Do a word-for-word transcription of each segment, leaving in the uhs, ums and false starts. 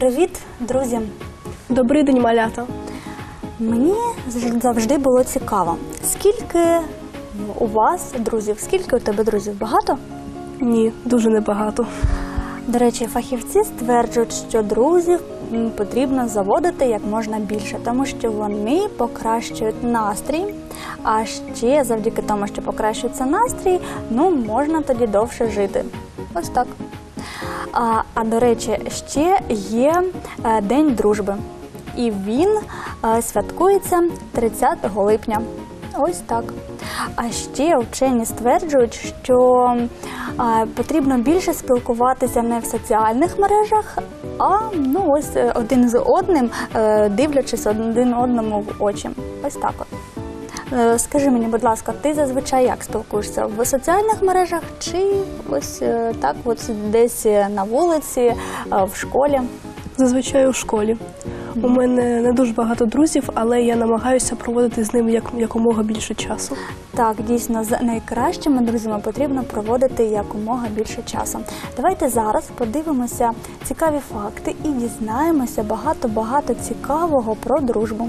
Привіт, друзі! Добрий день, малята! Мені завжди було цікаво, скільки у вас друзів, скільки у тебе друзів? Багато? Ні, дуже небагато. До речі, фахівці стверджують, що друзів потрібно заводити як можна більше, тому що вони покращують настрій, а ще завдяки тому, що покращується настрій, ну, можна тоді довше жити. Ось так. А, а до речі, ще є е, День дружби, і він е, святкується тридцятого липня. Ось так. А ще вчені стверджують, що е, потрібно більше спілкуватися не в соціальних мережах, а ну, ось один з одним, е, дивлячись один одному в очі. Ось так от. Е, скажи мені, будь ласка, ти зазвичай як спілкуєшся? В соціальних мережах чи ось е, так от десь на вулиці, е, в школі? Зазвичай у школі. У мене не дуже багато друзів, але я намагаюся проводити з ними як, якомога більше часу. Так, дійсно, з найкращими друзями потрібно проводити якомога більше часу. Давайте зараз подивимося цікаві факти і дізнаємося багато-багато цікавого про дружбу.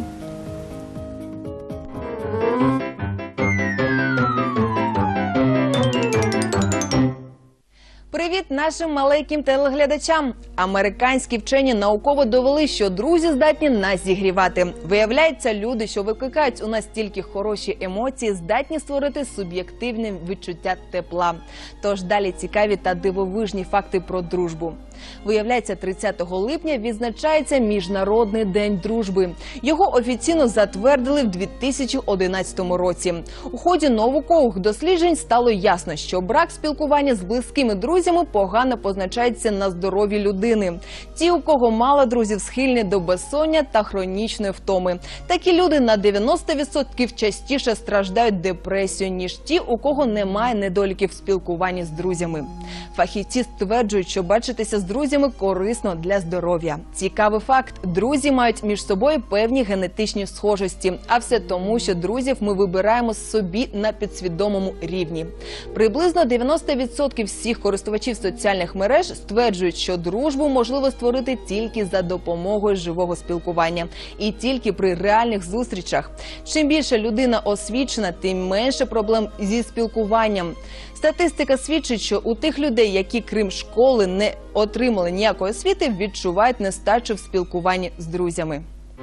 Привіт нашим маленьким телеглядачам! Американські вчені науково довели, що друзі здатні нас зігрівати. Виявляється, люди, що викликають у нас тільки хороші емоції, здатні створити суб'єктивне відчуття тепла. Тож далі цікаві та дивовижні факти про дружбу. Виявляється, тридцятого липня відзначається Міжнародний день дружби. Його офіційно затвердили в дві тисячі одинадцятому році. У ході наукових досліджень стало ясно, що брак спілкування з близькими друзями погано позначається на здоров'ї людини. Ті, у кого мало друзів, схильні до безсоння та хронічної втоми. Такі люди на дев'яносто відсотків частіше страждають депресією, ніж ті, у кого немає недоліків в спілкуванні з друзями. Фахівці стверджують, що бачитися з друзями корисно для здоров'я. Цікавий факт – друзі мають між собою певні генетичні схожості, а все тому, що друзів ми вибираємо собі на підсвідомому рівні. Приблизно дев'яносто відсотків всіх користувачів соціальних мереж стверджують, що дружбу можливо створити тільки за допомогою живого спілкування і тільки при реальних зустрічах. Чим більше людина освічена, тим менше проблем зі спілкуванням. Статистика свідчить, що у тих людей, які крім школи не отримали ніякої освіти, відчувають нестачу в спілкуванні з друзями.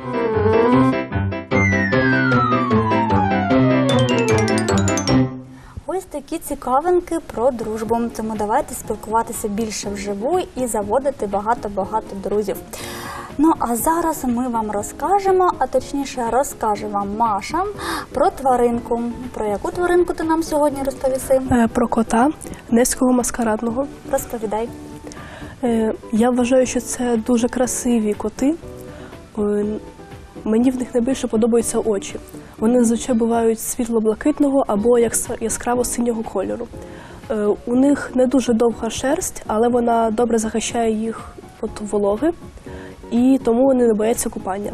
Ось такі цікавинки про дружбу. Тому давайте спілкуватися більше вживу і заводити багато-багато друзів. Ну, а зараз ми вам розкажемо, а точніше розкаже вам Маша про тваринку. Про яку тваринку ти нам сьогодні розповіси? Е, про кота Невського маскарадного. Розповідай. Е, я вважаю, що це дуже красиві коти. Е, мені в них найбільше подобаються очі. Вони зазвичай бувають світло-блакитного або яскраво-синього кольору. Е, у них не дуже довга шерсть, але вона добре захищає їх від вологи. І тому вони не бояться купання.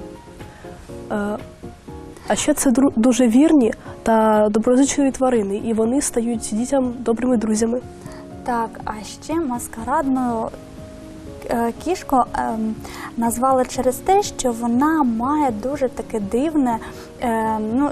А ще це дуже вірні та доброзичливі тварини, і вони стають дітям добрими друзями. Так, а ще маскарадну кішку назвали через те, що вона має дуже таке дивне, ну,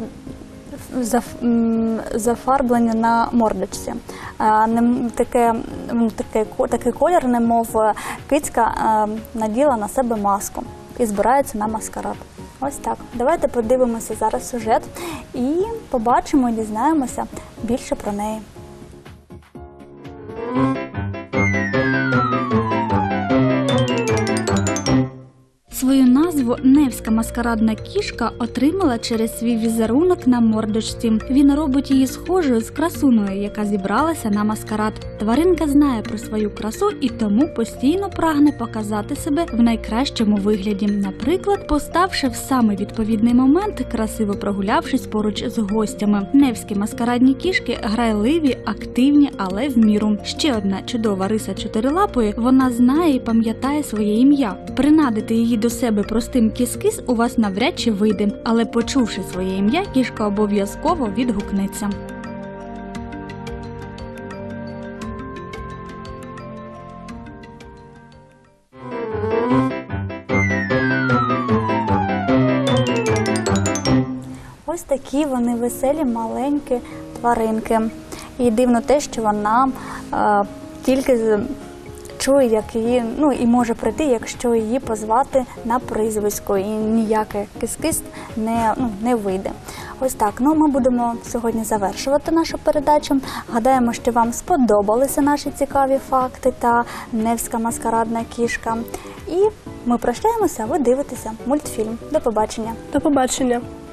зафарблення на мордочці. Таке, таке, такий колір, немов кицька наділа на себе маску і збирається на маскарад. Ось так. Давайте подивимося зараз сюжет і побачимо, і дізнаємося більше про неї. Свою назву Невська маскарадна кішка отримала через свій візерунок на мордочці. Він робить її схожою з красуною, яка зібралася на маскарад. Тваринка знає про свою красу і тому постійно прагне показати себе в найкращому вигляді. Наприклад, поставши в самий відповідний момент, красиво прогулявшись поруч з гостями. Невські маскарадні кішки грайливі, активні, але в міру. Ще одна чудова риса чотирилапої – вона знає і пам'ятає своє ім'я. Принадити її до себе простим кіс-кис у вас навряд чи вийде, але почувши своє ім'я, кішка обов'язково відгукнеться. такі вони веселі, маленькі тваринки. І дивно те, що вона е, тільки чує, як її, ну і може прийти, якщо її позвати на прізвисько, і ніяке кис-кис не, ну, не вийде. Ось так. Ну, ми будемо сьогодні завершувати нашу передачу. Гадаємо, що вам сподобалися наші цікаві факти та Невська маскарадна кішка. І ми прощаємося, а ви дивитеся мультфільм. До побачення. До побачення.